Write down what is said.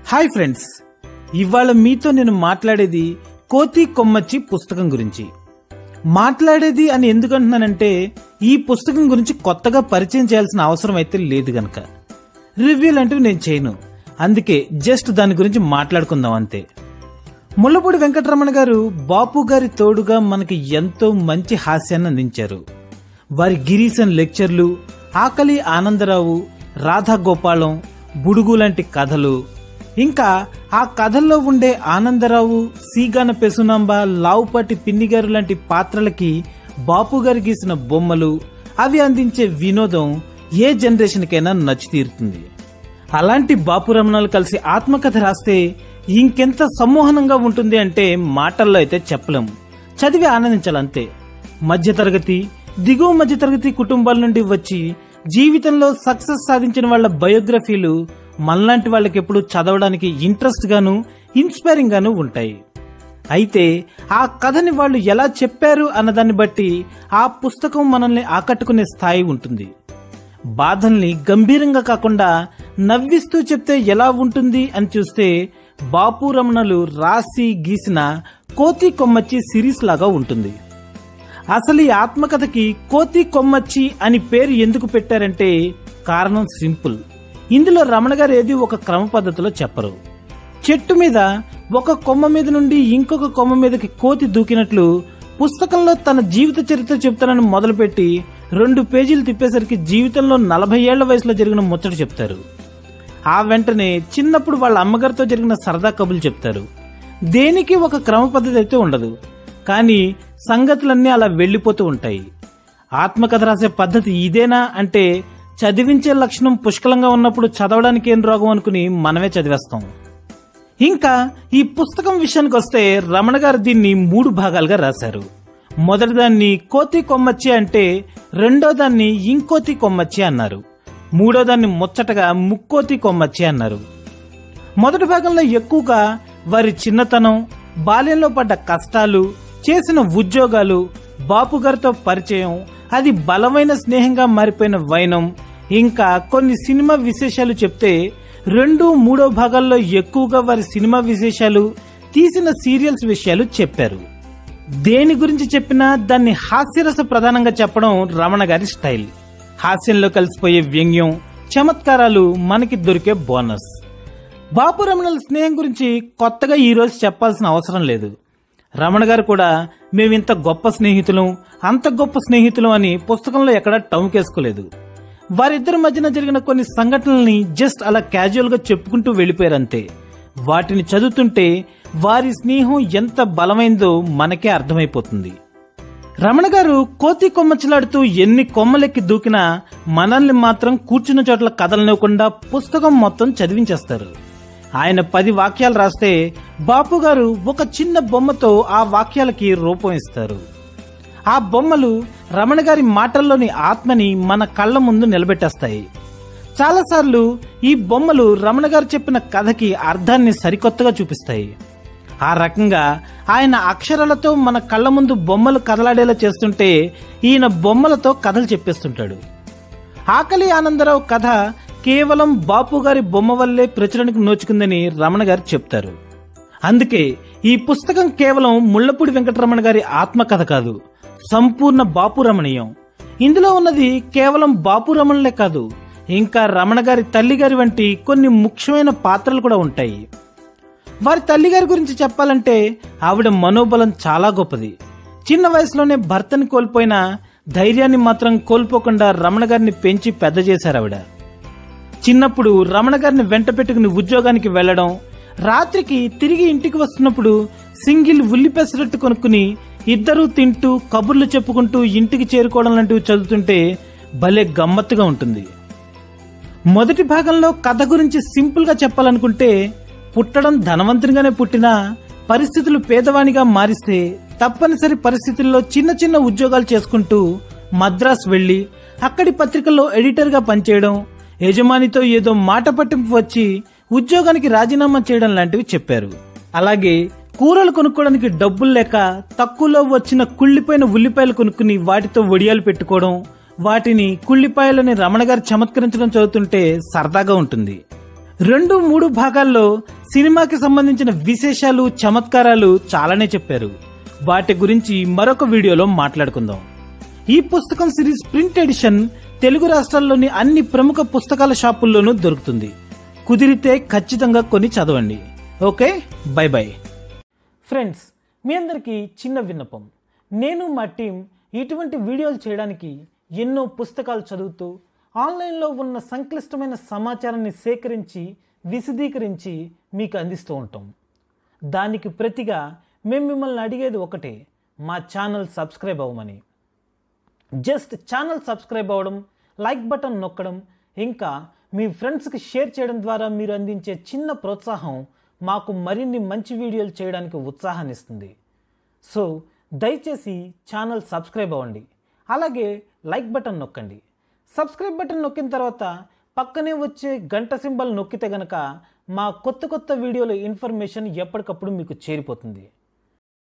Hi friends, ఇవాళ మీతో నేను మాట్లాడేది కోతి కొమ్మచ్చి పుస్తకం గురించి. మాట్లాడేది అని ఎందుకంటున్నానంటే ఈ పుస్తకం గురించి కొత్తగా పరిచయం చేయాల్సిన అవసరం అయితే లేదు గనక. రివ్యూ లాంటివి నేను చేయను, అందుకే జస్ట్ దాని గురించి మాట్లాడుకుందాం అంతే. ముళ్ళపూడి వెంకటరమణ గారు బాపు గారి తోడుగా మనకి ఎంతో మంచి హాస్యాన్ని అందించారు. వారి గిరీశన్ లెక్చర్లు, ఆకలి ఆనందరావు, రాధా గోపాలం, బుడుగు లాంటి కథలు, ఇంకా ఆ కథల్లో ఉండే ఆనందరావు, సీగాన పెసునాంబ, లావుపాటి పిన్నిగారు లాంటి పాత్రలకి బాపు గారు గీసిన బొమ్మలు, అవి అందించే వినోదం ఏ జనరేషన్కైనా నచ్చి తీరుతుంది. అలాంటి బాపు రమణాలు కలిసి ఆత్మకథ రాస్తే ఇంకెంత సమ్మోహనంగా ఉంటుంది అంటే మాటల్లో అయితే చెప్పలేము. చదివి ఆనందించాలంతే. మధ్యతరగతి, దిగువ మధ్యతరగతి కుటుంబాల నుండి వచ్చి జీవితంలో సక్సెస్ సాధించిన వాళ్ళ బయోగ్రఫీలు మనలాంటి వాళ్ళకి ఎప్పుడు చదవడానికి ఇంట్రెస్ట్ గాను, ఇన్స్పైరింగ్ గాను ఉంటాయి. అయితే ఆ కథని వాళ్ళు ఎలా చెప్పారు అన్నదాన్ని బట్టి ఆ పుస్తకం మనల్ని ఆకట్టుకునే స్థాయి ఉంటుంది. బాధల్ని గంభీరంగా కాకుండా నవ్విస్తూ చెప్తే ఎలా ఉంటుంది అని చూస్తే బాపు రమణలు రాసి గీసిన కోతి కొమ్మచ్చి సిరీస్ లాగా ఉంటుంది. అసలు ఈ ఆత్మకథకి కోతి కొమ్మచ్చి అని పేరు ఎందుకు పెట్టారంటే కారణం సింపుల్. ఇందులో రమణ గారు ఏది ఒక క్రమ పద్ధతిలో చెప్పరు. చెట్టు మీద ఒక కొమ్మ మీద నుండి ఇంకొక కొమ్మ మీదకి కోతి దూకినట్లు పుస్తకంలో తన జీవిత చరిత్ర చెప్తానని మొదలుపెట్టి 2 పేజీలు తిప్పేసరికి జీవితంలో 40 ఏళ్ల వయసులో జరిగిన ముచ్చట చెప్తారు. ఆ వెంటనే చిన్నప్పుడు వాళ్ళ అమ్మగారితో జరిగిన సరదా కబులు చెప్తారు. దేనికి ఒక క్రమ పద్ధతి అయితే ఉండదు, కానీ సంగతులన్నీ అలా వెళ్లిపోతూ ఉంటాయి. ఆత్మకథ రాసే పద్ధతి ఇదేనా అంటే చదివించే లక్షణం పుష్కలంగా ఉన్నప్పుడు చదవడానికి ఏం రోగం అనుకుని మనమే చదివేస్తాం. ఇంకా ఈ పుస్తకం విషయానికి వస్తే రమణ గారు దీన్ని 3 భాగాలుగా రాశారు. మొదటి దాన్ని కోతి కొమ్మచ్చి అంటే, రెండో దాన్ని ఇంకోతి కొమ్మచ్చి అన్నారు, మూడో దాన్ని ముచ్చటగా ముక్కోతి కొమ్మచ్చి అన్నారు. మొదటి భాగంలో ఎక్కువగా వారి చిన్నతనం, బాల్యంలో పడ్డ కష్టాలు, చేసిన ఉద్యోగాలు, బాపు గారితో పరిచయం, అది బలమైన స్నేహంగా మారిపోయిన వైనం, ఇంకా కొన్ని సినిమా విశేషాలు చెప్తే 2, 3 భాగాల్లో ఎక్కువగా వారి సినిమా విశేషాలు, తీసిన సీరియల్స్ విషయాలు చెప్పారు. దేని గురించి చెప్పినా దాన్ని హాస్యరస ప్రధానంగా చెప్పడం రమణ గారి స్టైల్. హాస్యంలో కలిసిపోయే వ్యంగ్యం, చమత్కారాలు మనకి దొరికే బోనస్. బాపు రమణల స్నేహం గురించి కొత్తగా ఈ రోజు చెప్పాల్సిన అవసరం లేదు. రమణ గారు కూడా మేమింత గొప్ప స్నేహితులం, అంత గొప్ప స్నేహితులం అని పుస్తకంలో ఎక్కడా టౌన్కేసుకోలేదు. వారిద్దరి మధ్యన జరిగిన కొన్ని సంఘటనల్ని జస్ట్ అలా క్యాజువల్ గా చెప్పుకుంటూ వెళ్లిపోయారంతే. వాటిని చదువుతుంటే వారి స్నేహం ఎంత బలమైందో మనకే అర్థమైపోతుంది. రమణ గారు కోతి కొమ్మచ్చలాడుతూ ఎన్ని కొమ్మలెక్కి దూకినా మనల్ని మాత్రం కూర్చున్న చోట్ల కదలనివ్వకుండా పుస్తకం మొత్తం చదివించేస్తారు. ఆయన 10 వాక్యాలు రాస్తే బాపు గారు ఒక చిన్న బొమ్మతో ఆ వాక్యాలకి రూపం ఇస్తారు. ఆ బొమ్మలు రమణ గారి మాటల్లోని ఆత్మని మన కళ్ల ముందు నిలబెట్టేస్తాయి. చాలాసార్లు ఈ బొమ్మలు రమణ గారు చెప్పిన కథకి అర్థాన్ని సరికొత్తగా చూపిస్తాయి. ఆ రకంగా ఆయన అక్షరాలతో మన కళ్ల ముందు బొమ్మలు కదలాడేలా చేస్తుంటే ఈయన బొమ్మలతో కథలు చెప్పేస్తుంటాడు. ఆకలి ఆనందరావు కథ కేవలం బాపు గారి బొమ్మ వల్లే ప్రచురణకు నోచుకుందని రమణ గారు చెప్తారు. అందుకే ఈ పుస్తకం కేవలం ముళ్ళపూడి వెంకటరమణ గారి ఆత్మకథ కాదు, సంపూర్ణ బాపు రమణీయం. ఇందులో ఉన్నది కేవలం బాపు రమణలే కాదు, ఇంకా రమణ గారి తల్లిగారి వంటి కొన్ని ముఖ్యమైన పాత్రలు కూడా ఉంటాయి. వారి తల్లిగారి గురించి చెప్పాలంటే ఆవిడ మనోబలం చాలా గొప్పది. చిన్న వయసులోనే భర్తని కోల్పోయిన ధైర్యాన్ని మాత్రం కోల్పోకుండా రమణ గారిని పెంచి పెద్ద చేశారు ఆవిడ. చిన్నప్పుడు రమణ గారిని వెంట పెట్టుకుని ఉద్యోగానికి వెళ్లడం, రాత్రికి తిరిగి ఇంటికి వస్తున్నప్పుడు సింగిల్ ఉల్లి పెసరట్టు కొనుక్కుని ఇద్దరూ తింటూ కబుర్లు చెప్పుకుంటూ ఇంటికి చేరుకోవడం లాంటివి చదువుతుంటే భలే గమ్మత్తుగా ఉంటుంది. మొదటి భాగంలో కథ గురించి సింపుల్ గా చెప్పాలనుకుంటే, పుట్టడం ధనవంతునిగానే పుట్టినా పరిస్థితులు పేదవానిగా మారిస్తే తప్పనిసరి పరిస్థితుల్లో చిన్న చిన్న ఉద్యోగాలు చేసుకుంటూ మద్రాసు వెళ్లి అక్కడి పత్రికల్లో ఎడిటర్ గా పనిచేయడం, యజమానితో ఏదో మాట పట్టింపు వచ్చి ఉద్యోగానికి రాజీనామా చేయడం లాంటివి చెప్పారు. అలాగే కూరలు కొనుక్కోవడానికి డబ్బులు లేక తక్కువలో వచ్చిన కుళ్ళిపోయిన ఉల్లిపాయలు కొనుక్కుని వాటితో వడియాలు పెట్టుకోవడం, వాటిని కుళ్ళిపాయలని రమణ గారు చమత్కరించడం చదువుతుంటే సరదాగా ఉంటుంది. 2-3 భాగాల్లో సినిమాకి సంబంధించిన విశేషాలు, చమత్కారాలు చాలానే చెప్పారు. వాటి గురించి మరొక వీడియోలో మాట్లాడుకుందాం. ఈ పుస్తకం సిరీస్ ప్రింట్ ఎడిషన్ తెలుగు రాష్ట్రాల్లోని అన్ని ప్రముఖ పుస్తకాల షాపుల్లోనూ దొరుకుతుంది. కుదిరితే ఖచ్చితంగా కొని చదవండి. Okay, bye bye. ఫ్రెండ్స్, మీ అందరికీ చిన్న విన్నపం. నేను మా టీం ఇటువంటి వీడియోలు చేయడానికి ఎన్నో పుస్తకాలు చదువుతూ ఆన్లైన్లో ఉన్న సంక్లిష్టమైన సమాచారాన్ని సేకరించి విశదీకరించి మీకు అందిస్తూ ఉంటాం. దానికి ప్రతిగా మేము మిమ్మల్ని అడిగేది ఒకటే, మా ఛానల్ సబ్స్క్రైబ్ అవ్వమని. జస్ట్ ఛానల్ సబ్స్క్రైబ్ అవ్వడం, లైక్ బటన్ నొక్కడం, ఇంకా మీ ఫ్రెండ్స్కి షేర్ చేయడం ద్వారా మీరు అందించే చిన్న ప్రోత్సాహం మాకు మరిన్ని మంచి వీడియోలు చేయడానికి ఉత్సాహాన్ని ఇస్తుంది. సో దయచేసి ఛానల్ సబ్స్క్రైబ్ అవ్వండి, అలాగే లైక్ బటన్ నొక్కండి. సబ్స్క్రైబ్ బటన్ నొక్కిన తర్వాత పక్కనే వచ్చే గంట సింబల్ నొక్కితే గనక మా కొత్త వీడియోల ఇన్ఫర్మేషన్ ఎప్పటికప్పుడు మీకు చేరిపోతుంది.